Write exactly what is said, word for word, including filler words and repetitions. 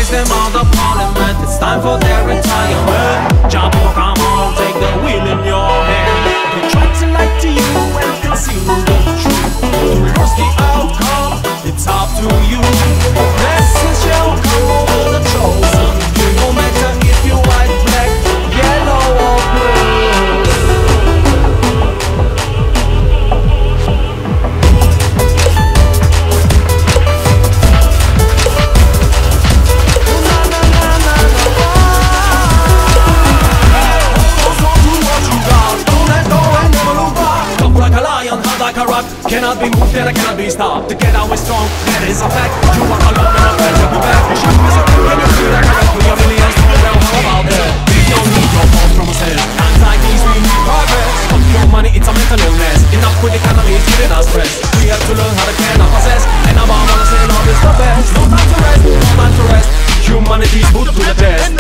kick them out of parliament. It's time for their retirement. Jump up, come on, take the wheel in your hand. They try to lie to you and conceal the truth. To reverse the outcome, it's up to you. Blessings shall come over the chosen. No matter if you're white, black, yellow or blue. Cannot be moved and I cannot be stopped. To get out is strong, that is a fact. You are alone and I'm glad you'll be back. Shoot me so can you feel that correct? We are millions to know how about that. We don't need your phone from us. Anxieties, we need progress. Fuck your money, it's a mental illness. Enough with the economy, it's giving us stress. We have to learn how to can our possess. And I'm all gonna say love is the best. No time to rest, no time to rest. Humanity's put to the test.